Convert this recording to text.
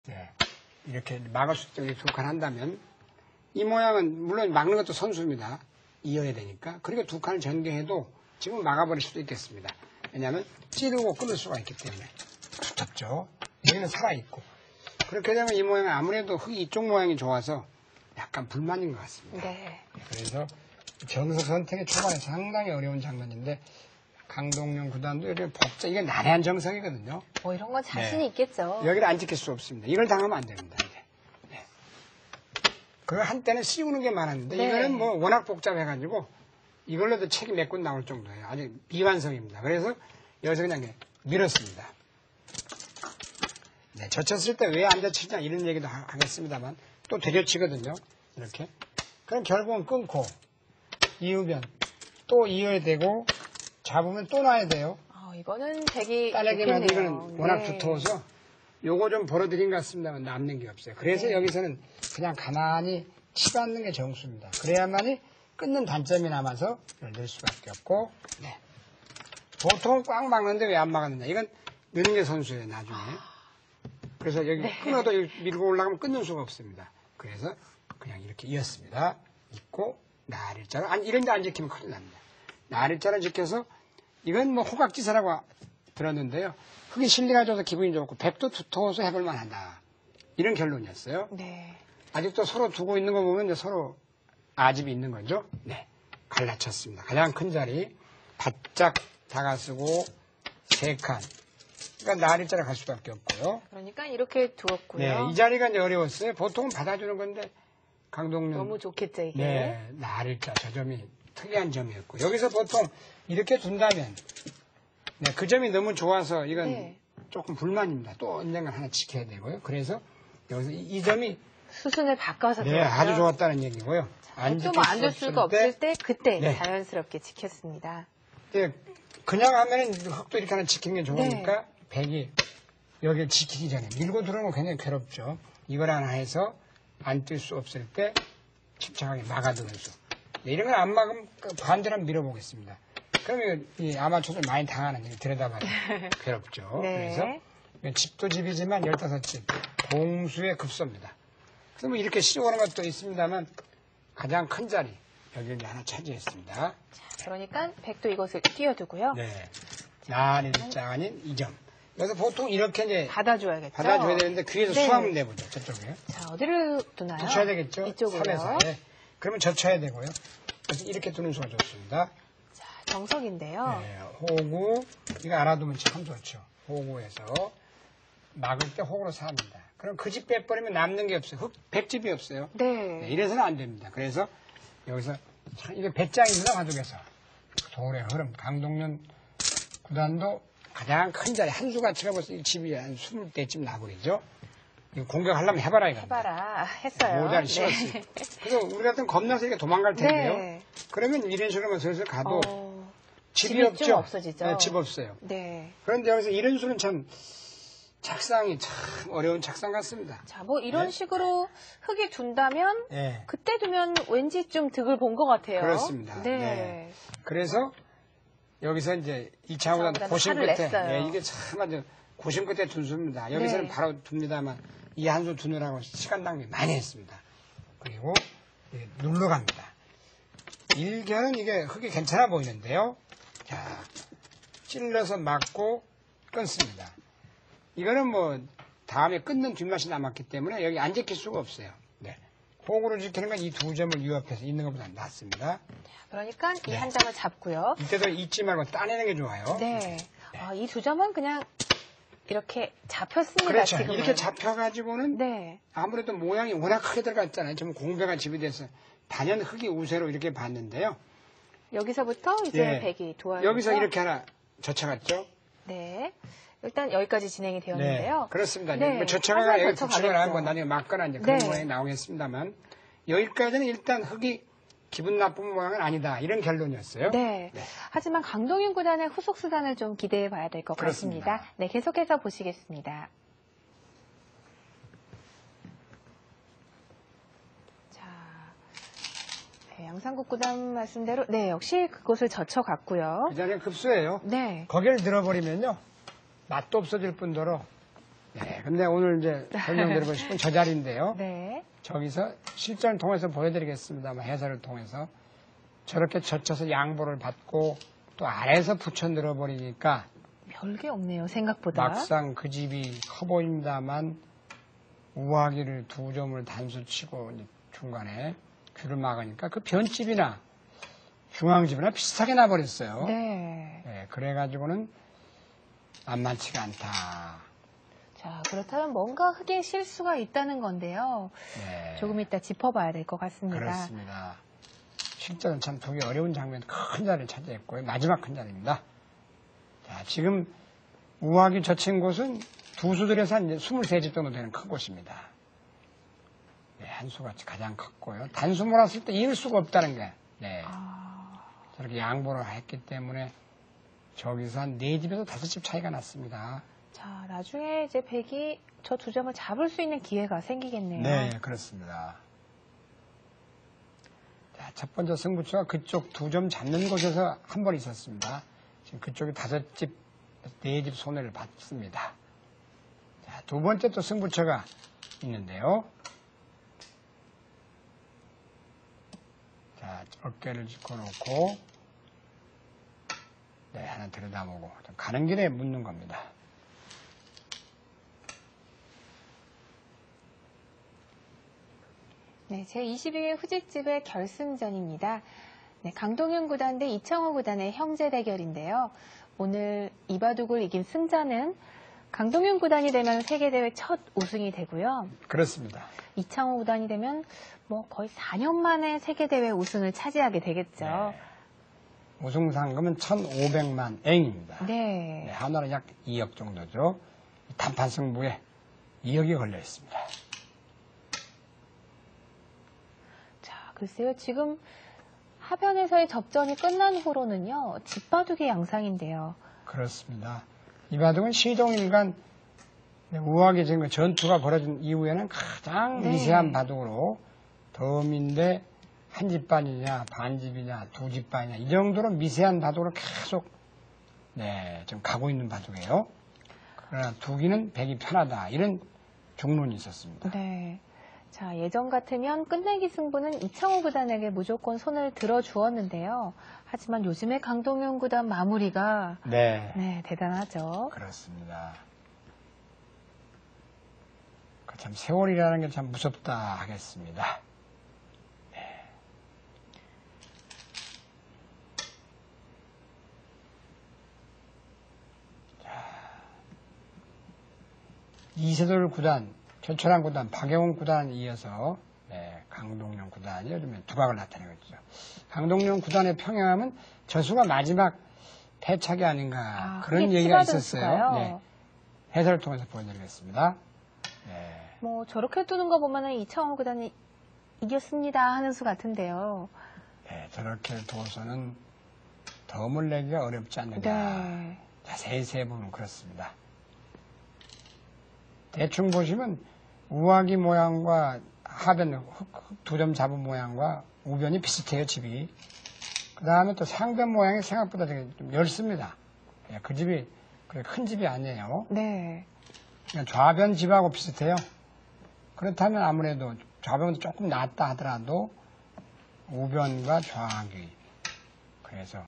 네. 이렇게 막을 수 있도록 두 칸 한다면 이 모양은 물론 막는 것도 선수입니다. 이어야 되니까. 그러니까 두 칸을 전개해도 지금 막아버릴 수도 있겠습니다. 왜냐하면 찌르고 끊을 수가 있기 때문에 두텁죠. 여기는 살아있고. 그렇게 되면 이 모양은 아무래도 흙이 이쪽 모양이 좋아서 약간 불만인 것 같습니다. 네. 그래서 정석 선택의 초반에 상당히 어려운 장면인데 강동윤 구단도 이렇게 이게 난해한 정석이거든요. 이런 건 자신이 있겠죠. 여기를 안 지킬 수 없습니다. 이걸 당하면 안 됩니다. 이제. 네. 그걸 한때는 씌우는 게 많았는데 네. 이거는 뭐 워낙 복잡해가지고 이걸로도 책이 몇 권 나올 정도예요. 아주 미완성입니다. 그래서 여기서 그냥 밀었습니다. 네, 젖혔을 때 왜 안 젖히냐 이런 얘기도 하겠습니다만 또 되젖히거든요. 이렇게. 그럼 결국은 끊고 이으면 또 이어야 되고 잡으면 또 놔야 돼요. 이거는 되게 따내기만 해도 이거는 워낙 네. 두터워서 요거 좀 벌어들인 것 같습니다만 남는 게 없어요. 그래서 네. 여기서는 그냥 가만히 치받는 게 정수입니다. 그래야만이 끊는 단점이 남아서 이걸 넣을 수밖에 없고 네. 보통은 꽉 막는데 왜 안 막았느냐. 이건 넣는 게 선수예요. 나중에. 그래서 여기 네. 끊어도 밀고 올라가면 끊는 수가 없습니다. 그래서 그냥 이렇게 이었습니다. 있고 나일자로 이런 데 안 지키면 큰일 납니다. 나일자로 지켜서 이건 뭐 호각지사라고 들었는데요. 흙이 실리가져서 기분이 좋고 백도 두터워서 해볼 만하다. 이런 결론이었어요. 네. 아직도 서로 두고 있는 거 보면 이제 서로 아집이 있는 거죠. 네. 갈라쳤습니다. 가장 큰 자리 바짝 다가쓰고 3칸. 그러니까 나일자로 갈 수밖에 없고요. 그러니까 이렇게 두었고요. 네, 이 자리가 이제 어려웠어요. 보통은 받아주는 건데 강동윤 너무 좋겠죠, 이게. 네, 나일자 저 점이 특이한 점이었고 여기서 보통 이렇게 둔다면 네, 그 점이 너무 좋아서 이건 네. 조금 불만입니다. 또 언젠가 하나 지켜야 되고요. 그래서 여기서 이 점이 수순을 바꿔서 네, 들어가요. 아주 좋았다는 얘기고요. 좀 앉을 수가 없을 때 그때 네. 자연스럽게 지켰습니다. 네, 그냥 하면 흙도 이렇게 하나 지키는 게 좋으니까 백이 여기를 지키기 전에 밀고 들어오면 굉장히 괴롭죠. 이걸 하나 해서 안 뛸 수 없을 때 침착하게 막아두는 수. 네, 이런 걸 안 막으면 반대로 한번 밀어보겠습니다. 그러면 이 아마추어들 많이 당하는 일 들여다봐요. 괴롭죠. 네. 그래서 집도 집이지만 15집 봉수의 급소입니다. 그래서 뭐 이렇게 씌워오는 것도 있습니다만 가장 큰 자리 여기를 하나 차지했습니다. 그러니까 백도 이것을 띄워두고요. 네. 나일자 아닌 2점. 그래서 보통 이렇게 이제 받아줘야겠죠. 받아줘야 되는데 귀에서 네. 수화문 내보죠. 저쪽에. 자, 어디를 두나요? 젖혀야 되겠죠. 이쪽으로요. 3에서. 네. 그러면 젖혀야 되고요. 그래서 이렇게 두는 수가 좋습니다. 자, 정석인데요. 네. 호구. 이거 알아두면 참 좋죠. 호구에서 막을 때 호구로 삽니다. 그럼 그 집 빼버리면 남는 게 없어요. 백집이 없어요. 네. 네, 이래서는 안 됩니다. 그래서 여기서 이게 배짱입니다. 바둑에서. 돌의 흐름. 강동윤 구단도 가장 큰 자리 한 수 가치가 벌써 이 집이 한 20대쯤 나버리죠. 이거 공격하려면 해봐라 이거. 해봐라 했어요. 모자를 씌웠어요. 그래서 우리 같은 겁나서 이렇게 도망갈 텐데요. 네. 그러면 이런 식으로 슬슬 가도 집이 집이 없죠. 좀 없어지죠. 네, 집 없어요. 네. 그런데 여기서 이런 수는 참 착상이 참 어려운 착상 같습니다. 자, 뭐 이런 네. 식으로 흙에 둔다면 네. 그때 두면 왠지 좀 득을 본 것 같아요. 그렇습니다. 네. 네. 그래서 여기서 이제 이창호가 이창호가 고심 화를 끝에 냈어요. 네, 이게 참 아주 고심 끝에 둔 수입니다. 여기서는 네. 바로 둡니다만 이 한 수 두느라고 시간 낭비 많이 했습니다. 그리고 눌러갑니다. 일견은 이게 흙이 괜찮아 보이는데요. 자, 찔러서 맞고 끊습니다. 이거는 뭐 다음에 끊는 뒷맛이 남았기 때문에 여기 안 지킬 수가 없어요. 네. 호구로 지키는 건 이 두 점을 유압해서 있는 것보다 낫습니다. 그러니까 이 네. 한 장을 잡고요. 이때도 잊지 말고 따내는 게 좋아요. 네. 이 두 점은 그냥 이렇게 잡혔습니다. 그렇죠. 지금은. 이렇게 잡혀가지고는 네. 아무래도 모양이 워낙 크게 들어갔잖아요. 좀 공배가 집이 돼서 단연 흙이 우세로 이렇게 봤는데요. 여기서부터 이제 네. 백이 도와요. 여기서 이렇게 하나 젖혀갔죠. 네. 일단 여기까지 진행이 네, 되었는데요. 그렇습니다. 네. 뭐 젖혀가가 한번 여기 붙이거나 젖혀가겠죠. 한번 나중에 막거나 이제 그런 네. 모양이 나오겠습니다만 여기까지는 일단 흙이 기분 나쁜 모양은 아니다. 이런 결론이었어요. 네. 네. 하지만 강동윤 구단의 후속 수단을 좀 기대해 봐야 될 것 그렇습니다. 같습니다. 네, 계속해서 보시겠습니다. 자, 네, 양상국 구단 말씀대로 네, 역시 그곳을 젖혀갔고요. 그 자리가 급수예요. 네. 거기를 들어버리면요. 맛도 없어질 뿐더러 네, 네, 근데 오늘 이제 설명드리고 싶은 저 자리인데요. 네. 저기서 실전을 통해서 보여드리겠습니다만 해설을 통해서 저렇게 젖혀서 양보를 받고 또 아래에서 붙여 늘어버리니까 별게 없네요, 생각보다. 막상 그 집이 커 보입니다만 우아기를 2점을 단수 치고 중간에 귤을 막으니까 그 변집이나 중앙집이나 비슷하게 나버렸어요. 네. 네, 그래가지고는 만만치가 않다. 자, 그렇다면 뭔가 흙에 실수가 있다는 건데요. 네. 조금 이따 짚어봐야 될 것 같습니다. 그렇습니다. 실제로는 참 보기 어려운 장면 큰 자리를 차지했고요. 마지막 큰 자리입니다. 자, 지금 우아기 젖힌 곳은 두 수들에서 한 23집 정도 되는 큰 곳입니다. 네, 한 수가 가장 컸고요. 단수 몰았을 때 이을 수가 없다는 게, 네. 저렇게 양보를 했기 때문에 저기서 한 4집에서 5집 차이가 났습니다. 자, 나중에 이제 백이 저 2점을 잡을 수 있는 기회가 생기겠네요. 네, 그렇습니다. 자, 첫 번째 승부처가 그쪽 2점 잡는 곳에서 한 번 있었습니다. 지금 그쪽이 5집, 4집 손해를 받습니다. 자, 두 번째 또 승부처가 있는데요. 자, 어깨를 짚어놓고, 네, 하나 들여다보고, 가는 길에 묻는 겁니다. 네, 제22회 후지집의 결승전입니다. 네, 강동윤 구단 대 이창호 구단의 형제 대결인데요. 오늘 이바둑을 이긴 승자는 강동윤 구단이 되면 세계대회 첫 우승이 되고요. 그렇습니다. 이창호 구단이 되면 뭐 거의 4년 만에 세계대회 우승을 차지하게 되겠죠. 네. 우승 상금은 1,500만 앵입니다. 네. 네, 하나로 약 2억 정도죠. 단판 승부에 2억이 걸려 있습니다. 자, 글쎄요. 지금 하변에서의 접전이 끝난 후로는요. 집바둑의 양상인데요. 그렇습니다. 이 바둑은 시종일관 우아하게 지금 전투가 벌어진 이후에는 가장 네. 미세한 바둑으로 덤인데 한 집반이냐 반집이냐 두 집반이냐 이 정도로 미세한 바둑으로 계속 네, 지금 가고 있는 바둑이에요. 그러나 두기는 백이 편하다 이런 중론이 있었습니다. 네. 자, 예전 같으면 끝내기 승부는 이창호 구단에게 무조건 손을 들어주었는데요. 하지만 요즘의 강동윤 구단 마무리가 네, 대단하죠. 그렇습니다. 참 세월이라는 게 참 무섭다 하겠습니다. 네. 이세돌 구단, 최철환 구단, 박영훈 구단에 이어서 네, 강동윤 구단이 요즘에 두각을 나타내고 있죠. 강동윤 구단의 평행함은 저수가 마지막 패착이 아닌가 그런 얘기가 있었어요. 네, 해설을 통해서 보여드리겠습니다. 네. 뭐 저렇게 두는 거 보면은 이창호 구단이 이겼습니다 하는 수 같은데요. 네, 저렇게 둬서는 덤을 내기가 어렵지 않느냐. 네. 자세히 보면 그렇습니다. 대충 보시면 우아기 모양과 하변 두 점 잡은 모양과 우변이 비슷해요, 집이. 그 다음에 또 상변 모양이 생각보다 되게 좀 엷습니다. 네, 그 집이 그렇게 큰 집이 아니에요. 네. 그냥 좌변 집하고 비슷해요. 그렇다면 아무래도 좌변도 조금 낫다 하더라도 우변과 좌악이 그래서